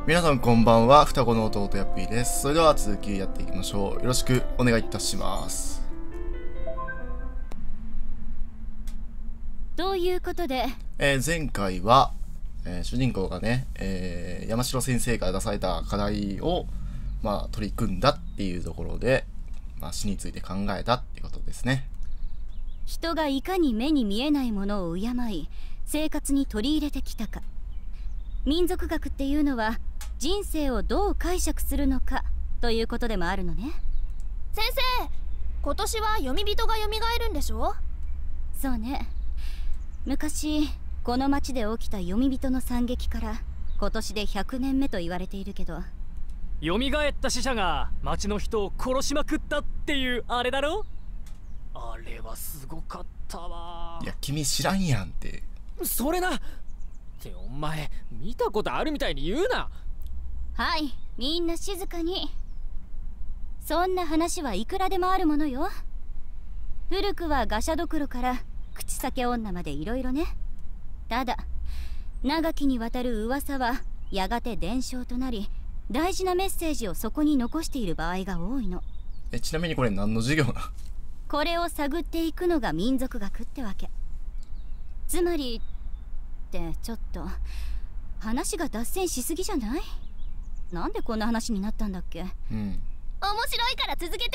皆さんこんばんは、双子の弟やっぴーです。それでは続きやっていきましょう。よろしくお願いいたします。 ということで、 前回は、主人公がね、山城先生から出された課題を、取り組んだっていうところで、死について考えたっていうことですね。 人がいかに目に見えないものを敬い生活に取り入れてきたか。民族学っていうのは人生をどう解釈するのかということでもあるのね。 先生、今年は読み人が蘇るんでしょ？ そうね。昔この町で起きた読み人の惨劇から今年で100年目と言われているけど、 蘇った死者が町の人を殺しまくったっていうあれだろ？あれはすごかったわ。 いや、君知らんやんって。 それなってお前見たことあるみたいに言うな。 はい、みんな静かに。そんな話はいくらでもあるものよ。古くはガシャドクロから口裂け女までいろいろね。ただ長きにわたる噂はやがて伝承となり、大事なメッセージをそこに残している場合が多いの。 ちなみにこれ何の授業な？ これを探っていくのが民族学ってわけ。つまりってちょっと話が脱線しすぎじゃない？なんでこんな話になったんだっけ？ 面白いから続けて。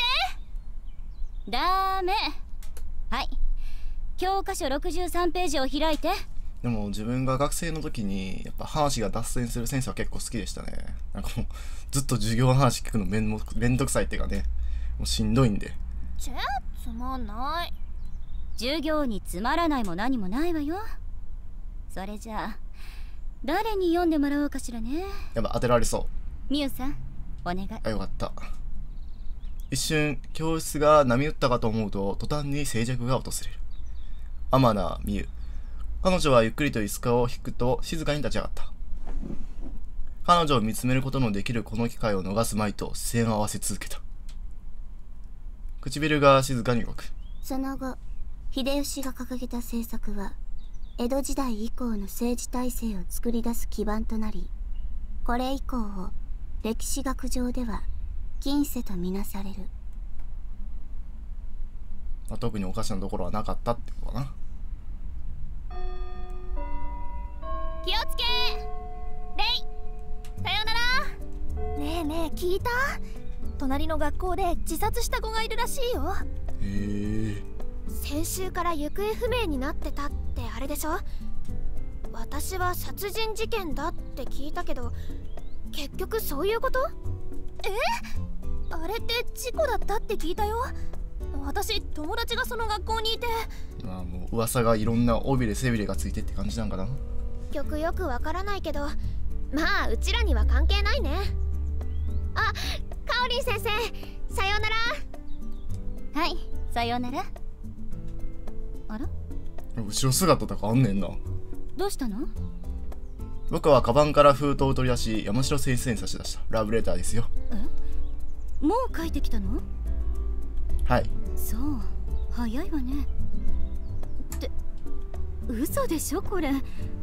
ダメ。はい、教科書63ページを開いて。 でも自分が学生の時にやっぱ話が脱線する先生は結構好きでしたね。なんかもうずっと授業の話聞くのめんどくさいっていうかね、もうしんどいんで。 つまんない。 授業につまらないも何もないわよ。それじゃあ誰に読んでもらおうかしらね。 やっぱ当てられそう。 ミュウさんお願い。 よかった。一瞬教室が波打ったかと思うと途端に静寂が訪れる。天名美優。彼女はゆっくりと椅子を引くと静かに立ち上がった。彼女を見つめることのできるこの機会を逃すまいと視線を合わせ続けた。唇が静かに動く。 その後、秀吉が掲げた政策は江戸時代以降の政治体制を作り出す基盤となり、これ以降を歴史学上では近世とみなされる。 特におかしなところはなかったってことかな。 気をつけ。レイ、さよなら。ねえねえ、聞いた？隣の学校で自殺した子がいるらしいよ。 へえ。 先週から行方不明になってたってあれでしょ？私は殺人事件だって聞いたけど、結局そういうこと？あれって事故だったって聞いたよ。私友達がその学校にいて。 もう噂がいろんな尾びれ背びれがついてって感じなんかな。 よくわからないけど、うちらには関係ないね。あ、かおりん先生、さようなら。 はい、さようなら。あら？ 後ろ姿とかあんねんな。 どうしたの？ 僕はカバンから封筒を取り出し山城先生に差し出した。ラブレターですよ。 もう帰ってきたの？ はい。 そう、早いわね。って嘘でしょこれ。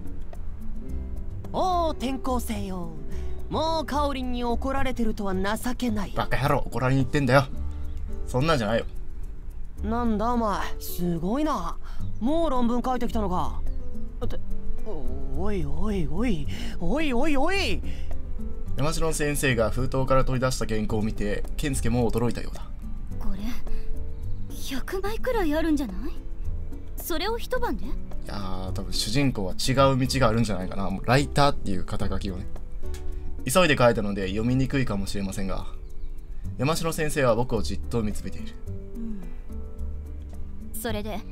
おお、転校生よ。もうカオリンに怒られてるとは情けない。 バカ野郎、怒られに行ってんだよ。そんなんじゃないよ。 なんだお前、すごいな。もう論文書いてきたのか。っておいおいおいおいおいおい。 山城先生が封筒から取り出した原稿を見て健介も驚いたようだ。 これ100枚くらいあるんじゃない？それを一晩で？ いやー、多分主人公は違う道があるんじゃないかな。もうライターっていう肩書きをね、急いで書いたので読みにくいかもしれませんが、山城先生は僕をじっと見つめている。 それで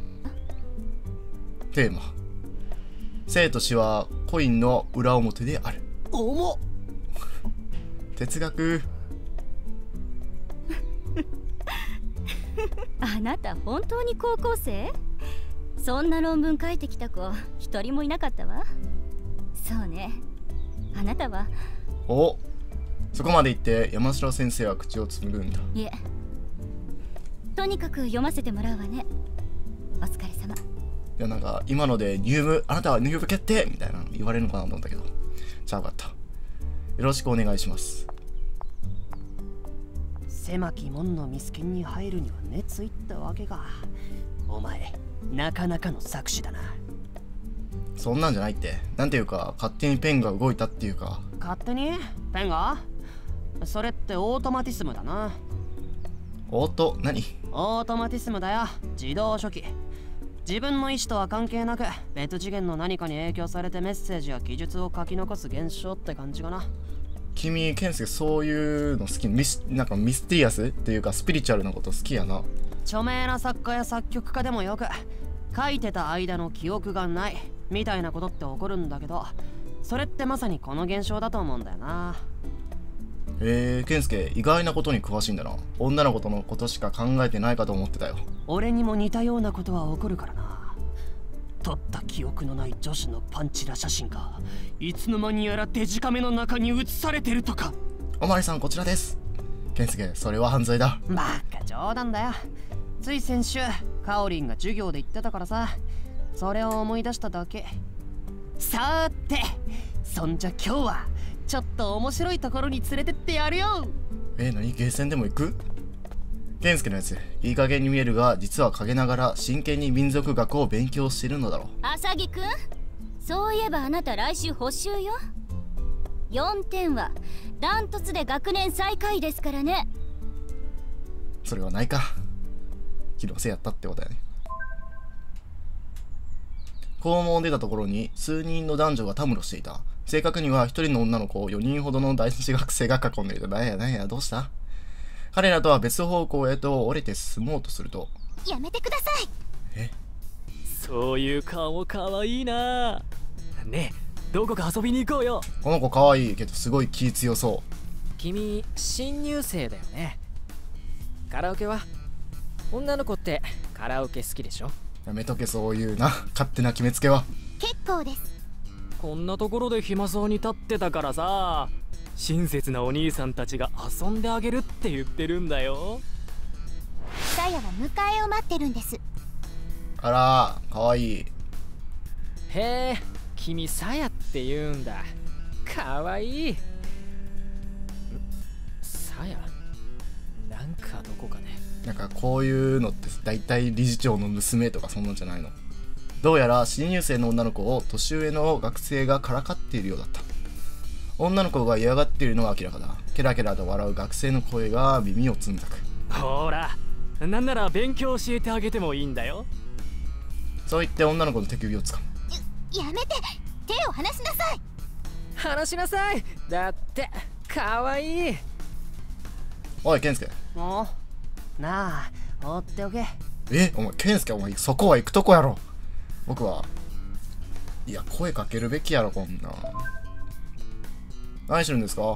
テーマ、生と死はコインの裏表である。 重っ。 哲学。 あなた本当に高校生？そんな論文書いてきた子一人もいなかったわ。そうね、あなたは。 お、そこまで言って山城先生は口をつむるんだ。 いえ、とにかく読ませてもらうわね。お疲れ様。 いや、なんか今ので入部、あなたは入部決定みたいなの言われるのかなと思ったけど、ちゃうかった。 よろしくお願いします。 狭き門のミスキンに入るには熱意ってわけか。お前なかなかの作詞だな。 そんなんじゃないって。なんていうか勝手にペンが動いたっていうか。 勝手にペンが？それってオートマティスムだな。 オートマティスムだよ。自動書記。自分の意思とは関係なく別次元の何かに影響されてメッセージや記述を書き残す現象って感じかな。 君、ケンスケそういうの好き？なんかミステリアスっていうかスピリチュアルなこと好きやな。 著名な作家や作曲家でもよく書いてた間の記憶がないみたいなことって起こるんだけど、それってまさにこの現象だと思うんだよな。 ケンスケ意外なことに詳しいんだな。女の子とのことしか考えてないかと思ってたよ。 俺にも似たようなことは起こるからな。撮った記憶のない女子のパンチラ写真がいつの間にやらデジカメの中に写されてるとか。 おまわりさんこちらです。ケンスケそれは犯罪だ。 バカ冗談だよ。つい先週カオリンが授業で言ってたからさ、それを思い出しただけ。さーてそんじゃ今日はちょっと面白いところに連れてってやるよ。 何ゲーセンでも行く？ケンスケのやついい加減に見えるが実は陰ながら真剣に民族学を勉強しているのだろう。 アサギくん、そういえばあなた来週補習よ。4点はダントツで学年最下位ですからね。 それはないか。気のせいやったってことだよね。校門を出たところに数人の男女がたむろしていた。正確には一人の女の子を4人ほどの男子学生が囲んでいた。なんやどうした？彼らとは別方向へと折れて進もうとすると、 やめてください。 そういう顔かわいいな。ねえ、どこか遊びに行こうよ。 この子かわいいけどすごい気強そ君新入生だよね。カラオケは？女の子ってカラオケ好きでしょ？ う。やめとけそういうな勝手な決めつけは。 結構です。 こんなところで暇そうに立ってたからさ、親切なお兄さんたちが遊んであげるって言ってるんだよ。 サヤは迎えを待ってるんです。 あらかわいい。 へえ、君さやって言うんだ。かわいい。さやなんかどこかでなんかこういうのって大体理事長の娘とかそんなんじゃないの？どうやら新入生の女の子を年上の学生がからかっているようだった。女の子が嫌がっているのは明らかだ。ケラケラと笑う学生の声が耳をつんざく。 ほら、なんなら勉強教えてあげてもいいんだよ。 そう言って女の子の手首をつかむ。 やめて、手を離しなさい。 話しなさい。だってかわいい。 おいケンスケ。 もうなあ放っておけ。 お前ケンスケ、お前そこは行くとこやろ。僕はいや声かけるべきやろ。こんな何してるんですか？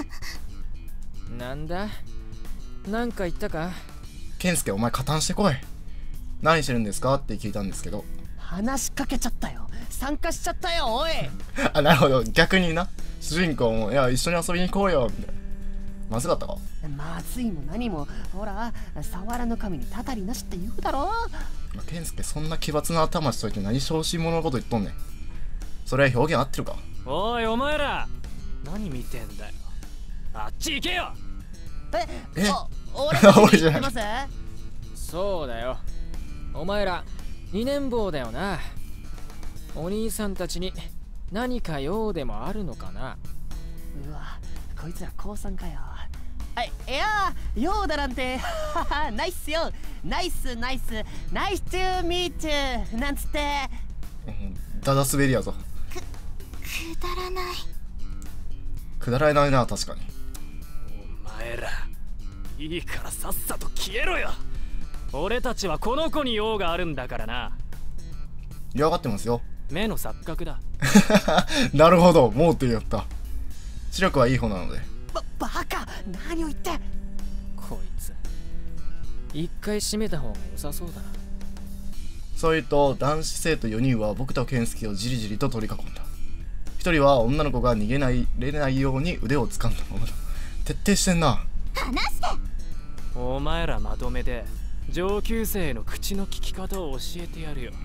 なんだ、なんか言ったか？ ケンスケお前加担してこい。何してるんですかって聞いたんですけど。 話しかけちゃったよ。参加しちゃったよおい。 あ、なるほど、逆にな。主人公もいや一緒に遊びに行こうよみたいな。まずかったか？ まずいも何も、ほら触らぬ神にたたりなしって言うだろ。 ケンスケそんな奇抜な頭しといて何小心者のこと言っとんねん。それは表現合ってるか？ おいお前ら何見てんだよ。あっち行けよ。 俺たち俺じゃない言ってますそうだよ、お前ら2年坊だよな。お兄さんたちに何か用でもあるのかな？ うわ、こいつら高3かよ。いや用だなんてナイスよ。ナイスナイスナイストゥーミートゥーなんつって。 ダダ滑りやぞ。 くだらない。 くだらないな。確かに。 お前らいいからさっさと消えろよ。俺たちはこの子に用があるんだからな。 嫌がってますよ。 目の錯覚だ。 なるほど、盲点やった。視力はいい方なので。 バカ、何を言って。 こいつ一回閉めた方が良さそうだな。 そう言うと男子生徒4人は僕と健介をじりじりと取り囲んだ。1人は女の子が逃げれないように腕を掴んだままだ。徹底してんな。 話して。 お前らまとめて上級生の口の利き方を教えてやるよ。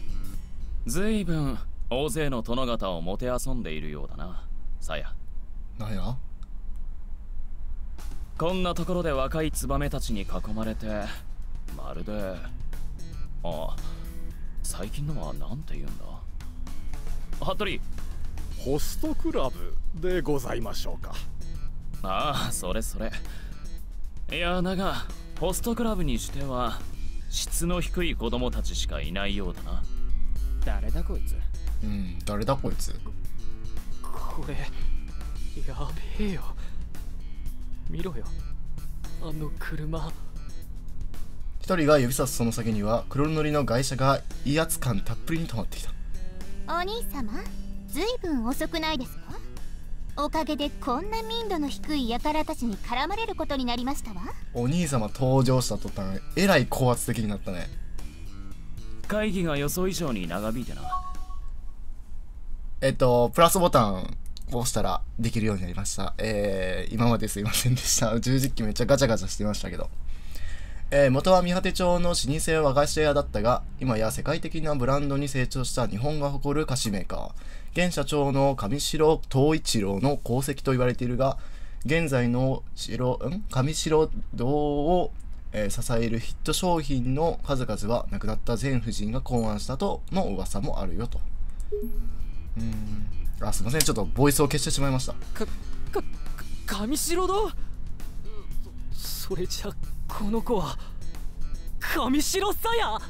ずいぶん大勢の殿方をもてあそんでいるようだな、さや。 なんや？ こんなところで若いツバメたちに囲まれて、まるで、最近のはなんて言うんだ？服部。 ホストクラブでございましょうか。 ああ、それそれ。いやだが、ホストクラブにしては質の低い子供たちしかいないようだな。 誰だこいつ。 誰だこいつ。 これやべえよ。見ろよ、あの車。 一人が指さすその先には黒塗りの外車が威圧感たっぷりに止まっていた。 お兄様、ずいぶん遅くないですか？おかげでこんな民度の低い輩たちに絡まれることになりましたわ。 お兄様登場した途端えらい高圧的になったね。 会議が予想以上に長引いてな。 プラスボタンを押したらできるようになりました。今まですいませんでした。十字キーめっちゃガチャガチャしてましたけど。元は三果町の老舗和菓子屋だったが、今や世界的なブランドに成長した日本が誇る菓子メーカー。現社長の上白藤一郎の功績と言われているが、現在の上白堂を、支えるヒット商品の数々は亡くなった前夫人が考案したとの噂もあるよと。すいません、ちょっとボイスを消してしまいました。 上白堂？それじゃこの子は上白さや。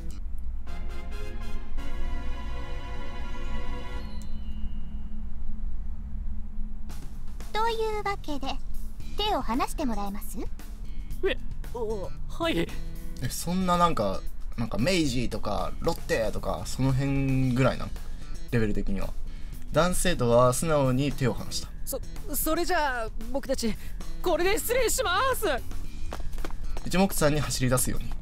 というわけで手を離してもらえます？ はい。 そんななんか明治とかロッテとかその辺ぐらいなレベル的には。男性とは素直に手を離した。 それじゃあ僕たちこれで失礼します。 一目散に走り出すように。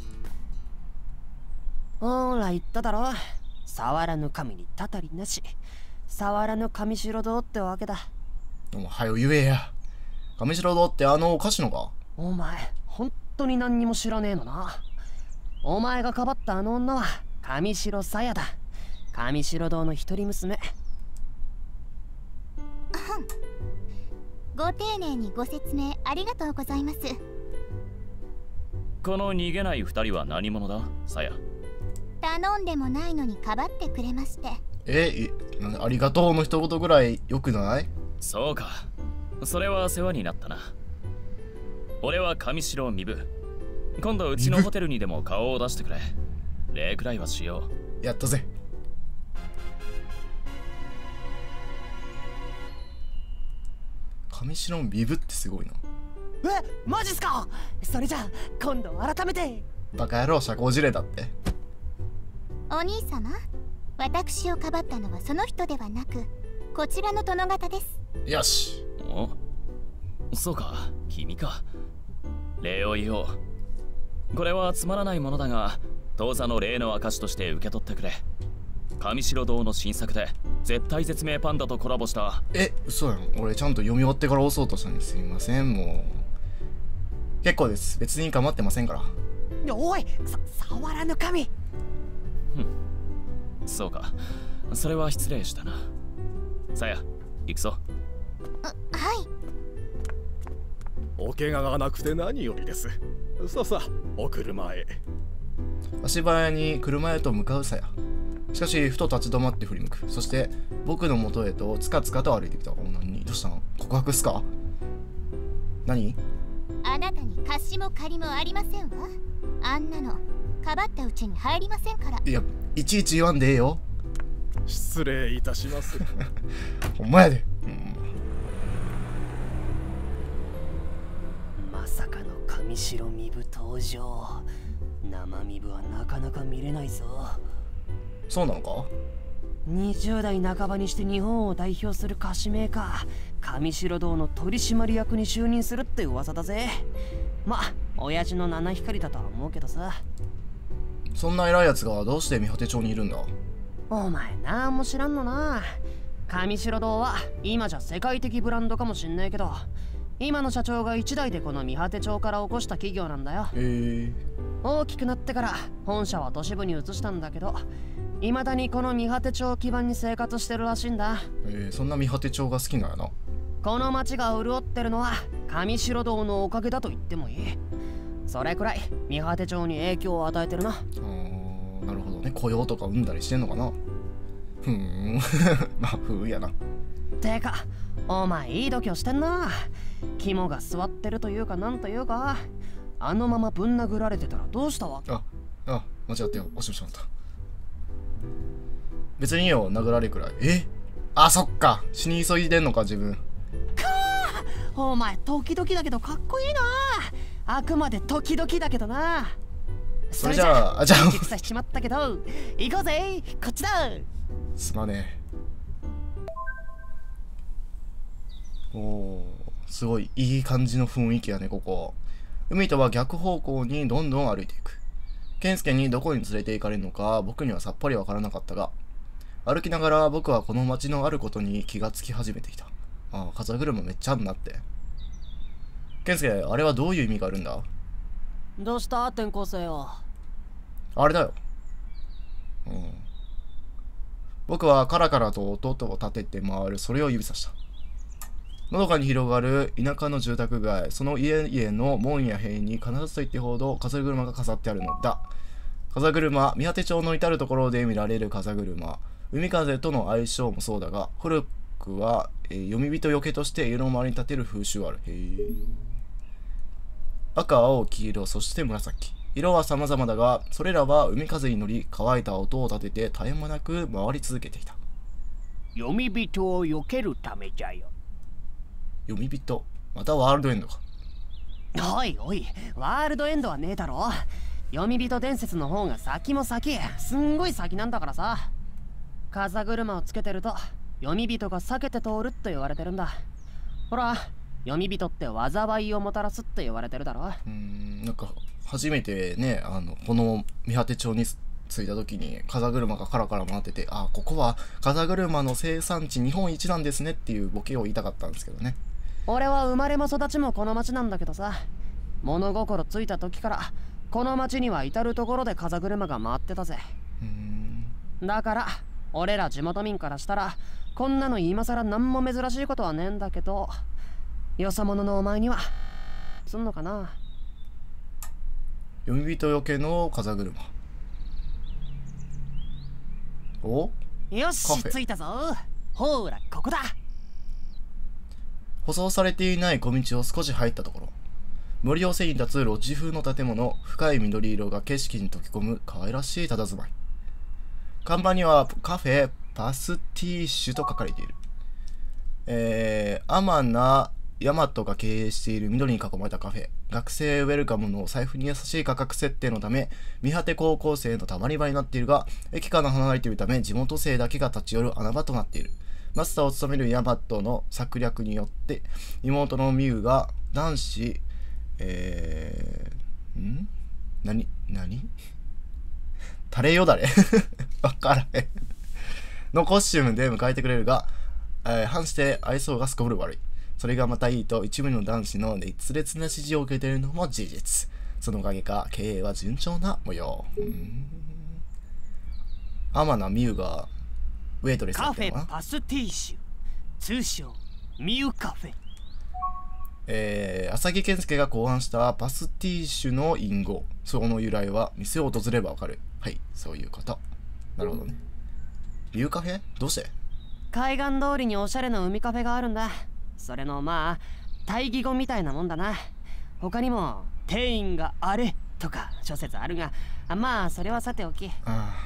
ほら言っただろ、触らぬ神にたたりなし、触らぬ上白堂ってわけだ。 もうはよ言えや。上白堂ってあのお菓子のか？ お前本当に何にも知らねえのな。お前がかばったあの女は上白さやだ。上白堂の一人娘。 ご丁寧にご説明ありがとうございます。 この逃げない二人は何者だ、さや？ 頼んでもないのにかばってくれまして。 ありがとうの一言ぐらいよくない？ そうか、それは世話になったな。俺は上白身分。今度うちのホテルにでも顔を出してくれ。礼くらいはしよう。やったぜ。上白身分ってすごいな。 マジっすか？それじゃあ今度改めて。 バカ野郎、社交辞令だって。 お兄様、私をかばったのはその人ではなくこちらの殿方です。 よし。 そうか、君か。礼を言おう。これはつまらないものだが当座の礼の証として受け取ってくれ。上白堂の新作で絶対絶命パンダとコラボした。 嘘やん。俺ちゃんと読み終わってから押そうとしたんです。すみません。もう結構です。別に構ってませんから。 おい、触らぬ神。 そうか、それは失礼したな。さや、行くぞ。 はい。 お怪我がなくて何よりです。さあさあ、お車へ。 足早に車へと向かうさや。しかしふと立ち止まって振り向く。そして僕の元へとつかつかと歩いてきた。何？どうしたの？告白っすか？何？ あなたに貸しも借りもありませんわ。あんなのかばったうちに入りませんから。 いや、いちいち言わんでええよ。 失礼いたします。 ほんまやで。 まさかの上白身分登場。生身分はなかなか見れないぞ。 そうなのか ？20代半ばにして日本を代表する菓子メーカー上白堂の取締役に就任するって噂だぜ。まあ親父の七光だとは思うけどさ。 そんな偉いやつがどうして三果町にいるんだ？ お前なんも知らんのな。上白堂は今じゃ世界的ブランドかもしんないけど、今の社長が一代でこの三果町から起こした企業なんだよ。大きくなってから本社は都市部に移したんだけど、未だにこの三果町基盤に生活してるらしいんだ。 そんな三果町が好きなんやな。 この町が潤ってるのは上白堂のおかげだと言ってもいい。それくらい三果町に影響を与えてるな。 なるほどね。雇用とか生んだりしてんのかな。まあやな。 てかお前いい度胸してんな。肝が座ってるというかなんというか、あのままぶん殴られてたらどうしたわけ。 間違ってよ、押してしまった。別にいいよ、殴られるくらい。そっか、死に急いでんのか自分。 お前時々だけどかっこいいな。あくまで時々だけどな。 それじゃあ戦しちまったけど行こうぜ、こっちだ。 すまねえ。すごいいい感じの雰囲気やね、ここ。海とは逆方向にどんどん歩いていく。健介にどこに連れて行かれるのか僕にはさっぱりわからなかったが、歩きながら僕はこの街のあることに気がつき始めていた。風車めっちゃあんなって。健介、あれはどういう意味があるんだ？ どうした転校生よ。 あれだよ。僕はカラカラと弟を立てて回るそれを指さした。のどかに広がる田舎の住宅街、その家々の門や塀に必ずと言ってほど風車が飾ってあるのだ。風車、三果町の至るところで見られる風車、海風との相性もそうだが、古くは、読み人よけとして家の周りに立てる風習ある。赤、青、黄色、そして紫。色は様々だが、それらは海風に乗り、乾いた音を立てて絶え間なく回り続けていた。 読み人を避けるためじゃよ。 読み人、またワールドエンドか。 おいおい、ワールドエンドはねえだろ。読み人伝説の方が先も先、すんごい先なんだからさ。風車をつけてると読み人が避けて通るって言われてるんだ。ほら、読み人って災いをもたらすって言われてるだろ。 なんか初めてね、この三果町に着いた時に風車がカラカラ回ってて、ここは風車の生産地日本一なんですねっていうボケを言いたかったんですけどね。 俺は生まれも育ちもこの町なんだけどさ、物心ついた時からこの町には至るところで風車が回ってたぜ。だから俺ら地元民からしたらこんなの今さら何も珍しいことはねえんだけど、よそ者のお前にはすんのかな。 読み人よけの風車。 よし、着いたぞ。ほらここだ。 舗装されていない小道を少し入ったところ、森寄せに立つロッジ風の建物、深い緑色が景色に溶け込む可愛らしい佇まい。看板にはカフェパスティッシュと書かれている。天名大和が経営している緑に囲まれたカフェ。学生ウェルカムの財布に優しい価格設定のため、見果て高校生のたまり場になっているが、駅から離れているため地元生だけが立ち寄る穴場となっている。マスターを務めるヤマトの策略によって、妹のミュウが男子、何タレよだれわからへんのコスチュームで迎えてくれるが、反して愛想がすこぶる悪い。それがまたいいと一部の男子の熱烈な支持を受けているのも事実。そのおかげか経営は順調な模様。天名ミュウがウェイトレスだったのかな。 カフェパスティッシュ、通称ミュウカフェ。浅木健介が考案したパスティッシュの隠語、その由来は店を訪れればわかる。はい、そういうこと。なるほどね。ミュウカフェ？どうして？ 海岸通りにおしゃれな海カフェがあるんだ。それの対義語みたいなもんだな。他にも店員があれとか諸説あるが、それはさておき。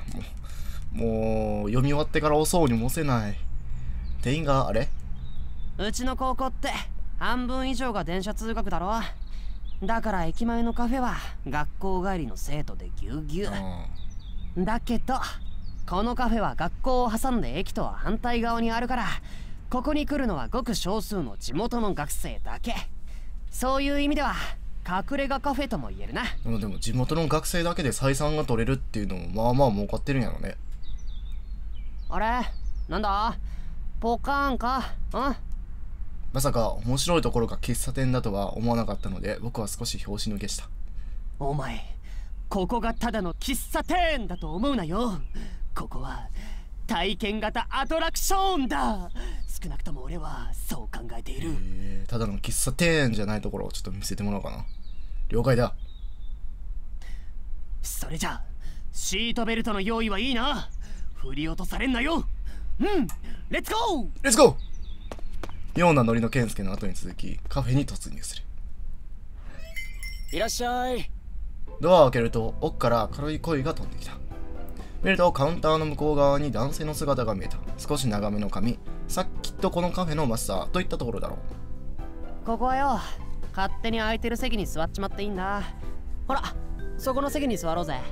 もう読み終わってからおそうにもせない。店員があれ？ うちの高校って半分以上が電車通学だろ。だから駅前のカフェは学校帰りの生徒でぎゅうぎゅう。だけどこのカフェは学校を挟んで駅とは反対側にあるから、ここに来るのはごく少数の地元の学生だけ。そういう意味では隠れ家カフェとも言えるな。 でも地元の学生だけで採算が取れるっていうのも儲かってるんやろね。 あれなんだポカーンか。 まさか面白いところが喫茶店だとは思わなかったので、僕は少し拍子抜けした。 お前ここがただの喫茶店だと思うなよ。ここは体験型アトラクションだ。少なくとも俺はそう考えている。 ただの喫茶店じゃないところをちょっと見せてもらおうかな。了解だ。 それじゃあシートベルトの用意はいいな。振り落とされんなよ。レッツゴーレッツゴー。妙なノリの健介の後に続きカフェに突入する。 いらっしゃい。 ドアを開けると奥から軽い声が飛んできた。見るとカウンターの向こう側に男性の姿が見えた。少し長めの髪、さっきとこのカフェのマスターといったところだろう。 ここはよ、勝手に空いてる席に座っちまっていいんだ。ほら、そこの席に座ろうぜ。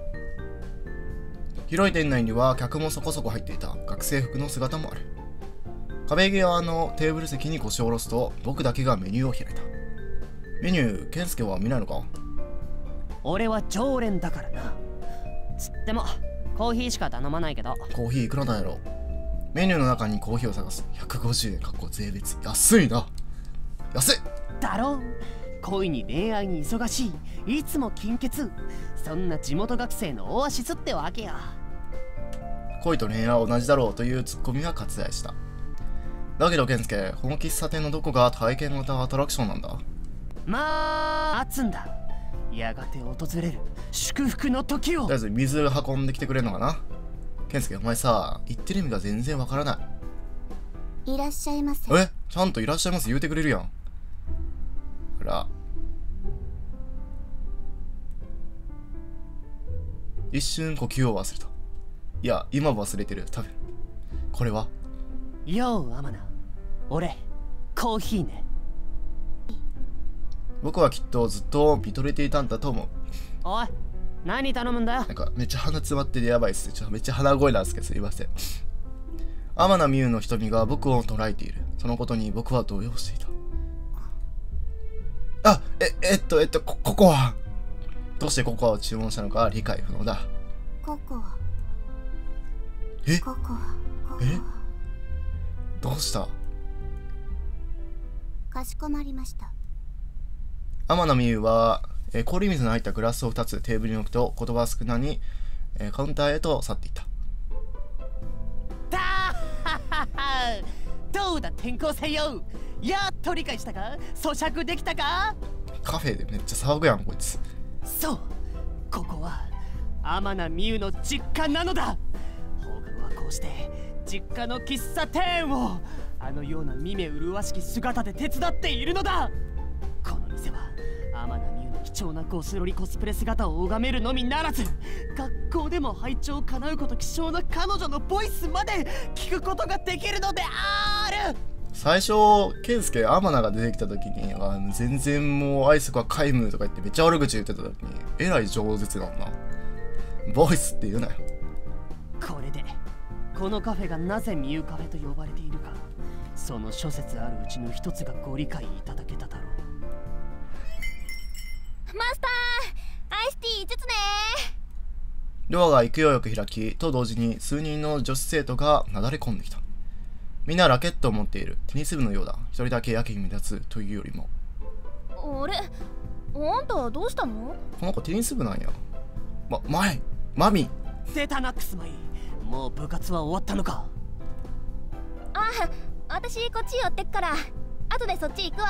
広い店内には客もそこそこ入っていた。学生服の姿もある。壁際のテーブル席に腰を下ろすと僕だけがメニューを開いた。メニュー、健介は見ないのか？ 俺は常連だからな。つってもコーヒーしか頼まないけど。 コーヒーいくらなんやろ？メニューの中にコーヒーを探す。150円かっこ税別。安いな。安いだろう。恋に恋愛に忙しい、いつも金欠、そんな地元学生のオアシスってわけや。 恋と恋愛は同じだろうというツッコミが割愛した。だけど健介、この喫茶店のどこが体験型アトラクションなんだ？ まあ待つんだ。やがて訪れる祝福の時を。 とりあえず水運んできてくれるのかな。健介、お前さ、言ってる意味が全然わからない。 いらっしゃいませ。 ちゃんといらっしゃいます言うてくれるやん。ほら。一瞬呼吸を忘れた。いや、今忘れてる、多分。これは？ よう、アマナ。俺、コーヒーね。 僕はきっとずっと見とれていたんだと思う。 おい、何頼むんだよ。 なんかめっちゃ鼻詰まっててやばいっす。めっちゃ鼻声なんですけど、すいません。天名美優の瞳が僕を捉えている。そのことに僕は動揺していた。ここはどうしてココアを注文したのか理解不能だ。 ココア。 え？ ココア。 どうした？ かしこまりました。 天名美優は、氷水の入ったグラスを2つテーブルに置くと言葉少なに、カウンターへと去っていった。 どうだ転校生よ。やっと理解したか？咀嚼できたか？ カフェでめっちゃ騒ぐやんこいつ。 そう、ここは天名美優の実家なのだ。放課後はこうして実家の喫茶店をあのような見目麗しき姿で手伝っているのだ。この店は天名美優の貴重なゴスロリコスプレ姿を拝めるのみならず、学校でも拝聴叶うこと希少な彼女のボイスまで聞くことができるのである。 最初健介天名が出てきた時に全然もう愛想が皆無とか言ってめっちゃ悪口言ってた時にえらい饒舌なんだ。ボイスって言うなよ。 これでこのカフェがなぜミユカフェと呼ばれているか、その諸説あるうちの一つがご理解いただけただろう。 マスター、アイスティー5つね。 ドアが勢いよく開きと同時に数人の女子生徒がなだれ込んできた。みんなラケットを持っている。テニス部のようだ。一人だけやけに目立つというよりも。 あれ、あんたはどうしたの？ この子テニス部なんや。マミ。 出たな、クスマイ。もう部活は終わったのか？ あ、私こっち寄ってっから後でそっち行くわ。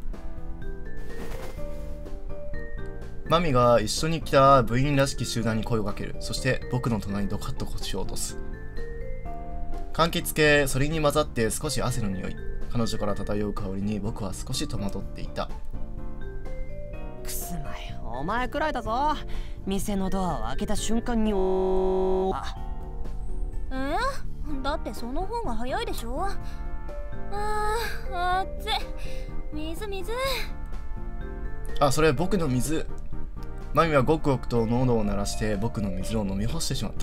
マミが一緒に来た部員らしき集団に声をかける。そして僕の隣にドカッと腰を落とす。柑橘系、それに混ざって少し汗の匂い。彼女から漂う香りに僕は少し戸惑っていた。 くすまい、お前くらいだぞ。店のドアを開けた瞬間にだってその方が早いでしょ。熱い。水。 それ僕の水。マミはごくごくと喉を鳴らして僕の水を飲み干してしまった。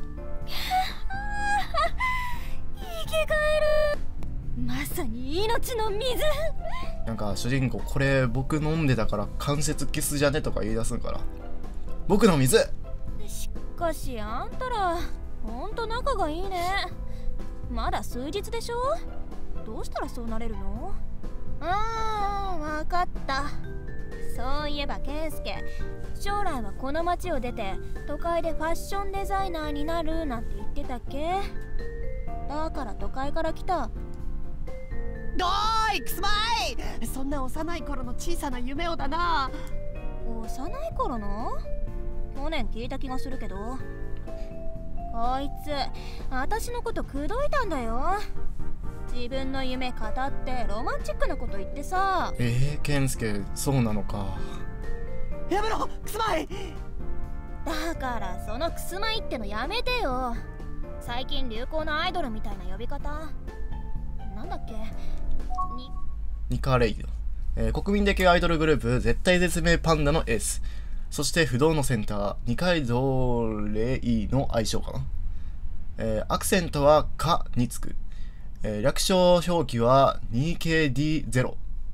生き返る。まさに命の水。 なんか主人公これ僕飲んでたから関節キスじゃねとか言い出すんから。僕の水。 しかしあんたらほんと仲がいいね。まだ数日でしょ。どうしたらそうなれるの？わかった。そういえば健介、将来はこの町を出て都会でファッションデザイナーになるなんて言ってってたっけ？だから都会から来た。 どーい、くすまい。そんな幼い頃の小さな夢をだな。 幼い頃の？去年聞いた気がするけど。こいつ私のこと口説いたんだよ。自分の夢語ってロマンチックなこと言ってさ。 健介、そうなのか。 やめろ、くすまい。 だからそのくすまいってのやめてよ。最近流行のアイドルみたいな呼び方なんだっけ？ ニカレイド、国民的アイドルグループ絶対絶命パンダのエース、そして不動のセンター二階堂レイの愛称かな。アクセントはカにつく。略称表記は 2KD0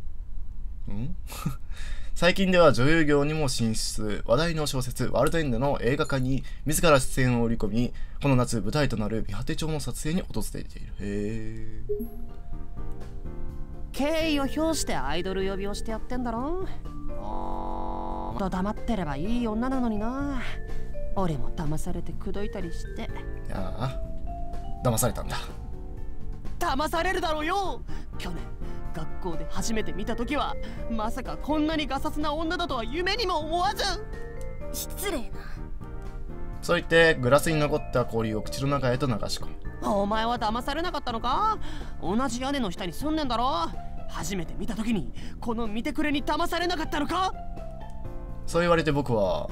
最近では女優業にも進出。話題の小説ワールドエンドの映画化に自ら出演を織り込み、この夏舞台となる美果町の撮影に訪れている。 敬意を表してアイドル呼びをしてやってんだろ。と黙ってればいい女なのにな。俺も騙されて口説いたりして。 ああ、騙されたんだ。 騙されるだろうよ。去年学校で初めて見た時はまさかこんなにガサツな女だとは夢にも思わず。 失礼な。 そう言ってグラスに残った氷を口の中へと流し込む。 お前は騙されなかったのか？同じ屋根の下に住んでんだろ。初めて見た時にこの見てくれに騙されなかったのか？ そう言われて僕は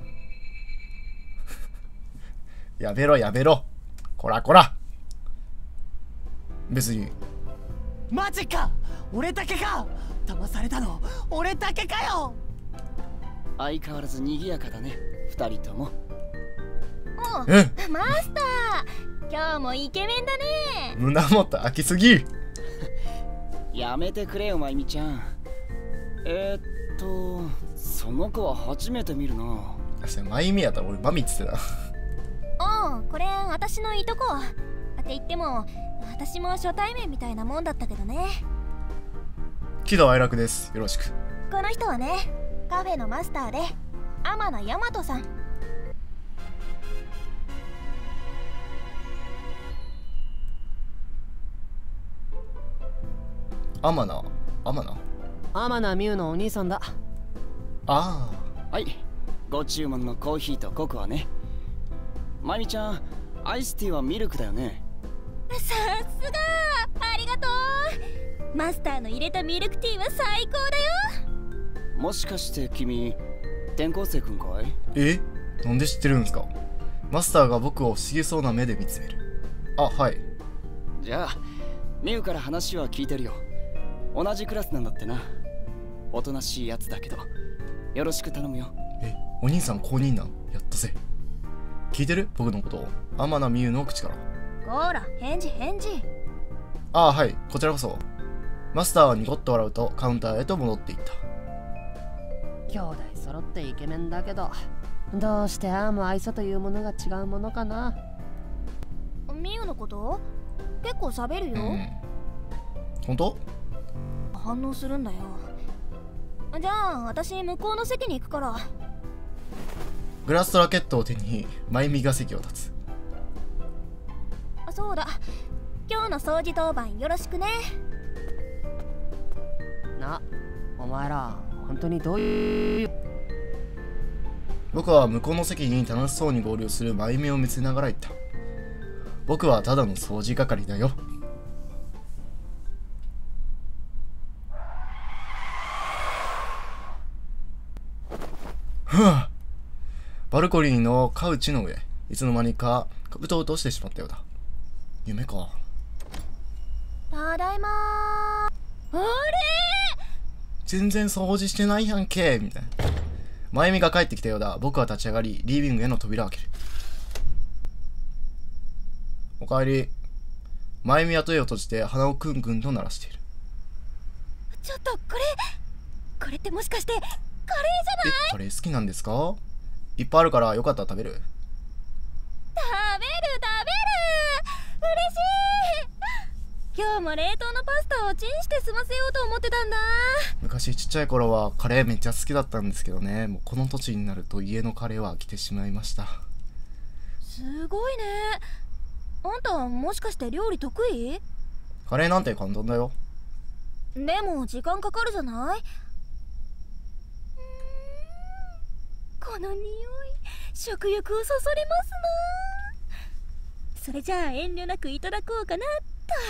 やめろやめろ、こらこら。別に。 マジか、俺だけか。騙されたの俺だけかよ。 相変わらず賑やかだね、二人とも。 おう、マスター、今日もイケメンだね。 胸元開きすぎ。 やめてくれよ、まゆみちゃん。その子は初めて見るな。 まゆみやったら俺マミっつってた。 おう、これ私のいとこって言っても私も初対面みたいなもんだったけどね。 喜怒哀楽です。よろしく。 この人はね、カフェのマスターで天野大和さん。 天名美優のお兄さんだ。 ああ、はい、ご注文のコーヒーとココアね。まゆみちゃん、アイスティーはミルクだよね。 さすが、ありがとう。マスターの入れたミルクティーは最高だよ。 もしかして君、転校生くんかい？ なんで知ってるんですか？マスターが僕を不思議そうな目で見つめる。あ、はい。 じゃあミウから話は聞いてるよ。同じクラスなんだってな。おとなしいやつだけどよろしく頼むよ。 お兄さん公認なん？やったぜ。聞いてる？僕のことを。天名美優の口から。 ほら、返事。 ああ、はい、こちらこそ。マスターはニコッと笑うとカウンターへと戻っていった。 兄弟揃ってイケメンだけど、どうしてああも愛想というものが違うものかな。 ミユのこと結構喋るよ。 本当？ 反応するんだよ。じゃあ私向こうの席に行くから。 グラスとラケットを手にまゆみが席を立つ。 そうだ、今日の掃除当番よろしくね。 お前ら本当にどういう。 僕は向こうの席に楽しそうに合流するまゆみを見せながら言った。僕はただの掃除係だよ。バルコニーのカウチの上、いつの間にかうとうとしてしまったようだ。夢か。 ただいまー。あれ？ 全然掃除してないやんけみたいな。まゆみが帰ってきたようだ。僕は立ち上がりリビングへの扉を開ける。おかえり。まゆみは戸を閉じて鼻をクンクンと鳴らしている。 ちょっとこれってもしかしてカレーじゃない？ カレー好きなんですか？いっぱいあるからよかったら食べる？ 食べる嬉しい。今日も冷凍のパスタをチンして済ませようと思ってたんだ。 昔ちっちゃい頃はカレーめっちゃ好きだったんですけどね、もうこの年になると家のカレーは飽きてしまいました。 すごいね。 あんたもしかして料理得意？ カレーなんて簡単だよ。 でも時間かかるじゃない？この匂い、食欲をそそりますな。それじゃあ遠慮なくいただこうかなっ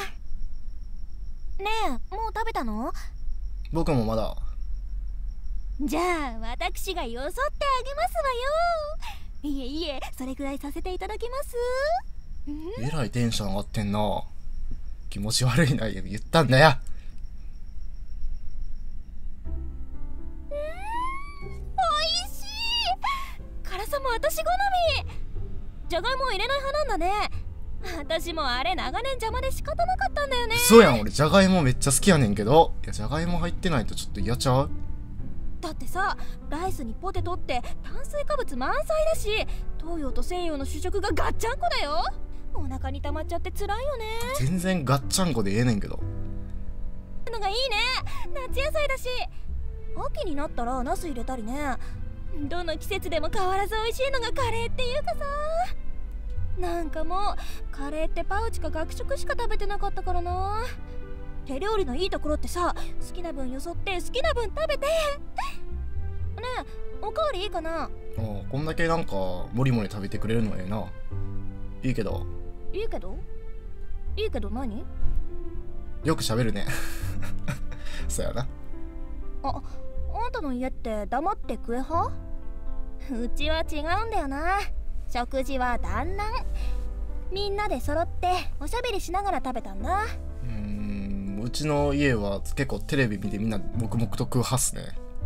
と。ねえ、もう食べたの？ 僕もまだ。 じゃあ私がよそってあげますわよ。いえいえ、それくらいさせていただきます。 えらいテンション上がってんな。気持ち悪いな言ったんだよ。 おいしい。辛さも私好み。じゃがいも入れない派なんだね。私もあれ長年邪魔で仕方なかったんだよね。 そうやん、俺じゃがいもめっちゃ好きやねんけど。いや、じゃがいも入ってないとちょっと嫌ちゃう？ だってさ、ライスにポテトって炭水化物満載だし、東洋と西洋の主食がガッチャンコだよ。お腹に溜まっちゃって辛いよね。 全然ガッチャンコでええねんけど。 のがいいね。夏野菜だし、秋になったらナス入れたりね。どの季節でも変わらず美味しいのがカレーっていうかさ。なんかもうカレーってパウチか学食しか食べてなかったからな。手料理のいいところってさ、好きな分よそって好きな分食べて。ねえ、おかわりいいかな？ こんだけなんかもりもり食べてくれるのええな。いいけど。 いいけど？いいけど何？ よく喋るね。そうやな。 あんたの家って黙って食え派？うちは違うんだよな。食事は団らん。みんなで揃っておしゃべりしながら食べたんだ。 うちの家は結構テレビ見てみんな黙々と食うはっすね。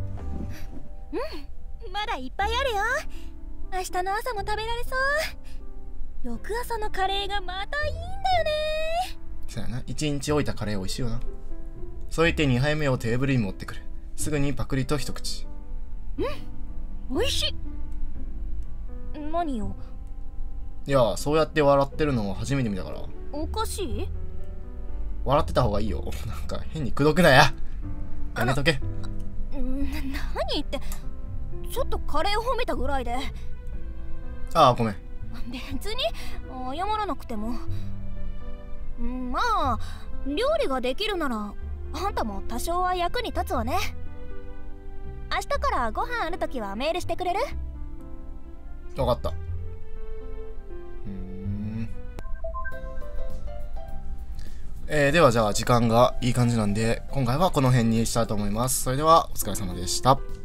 まだいっぱいあるよ。明日の朝も食べられそう。翌朝のカレーがまたいいんだよね。 そうやな、1日置いたカレー美味しいよな。そう言って2杯目をテーブルに持ってくる。すぐにパクリと一口。 美味しい。何よ。 いや、そうやって笑ってるのは初めて見たから。 おかしい？ 笑ってた方がいいよ。なんか変に口説くなや。やめとけ。 何言って。ちょっとカレーを褒めたぐらいで。 ああ、ごめん。 別に謝らなくても。まあ料理ができるならあんたも多少は役に立つわね。明日からご飯あるときはメールしてくれる？ 分かった。ではじゃあ時間がいい感じなんで今回はこの辺にしたいと思います。それではお疲れ様でした。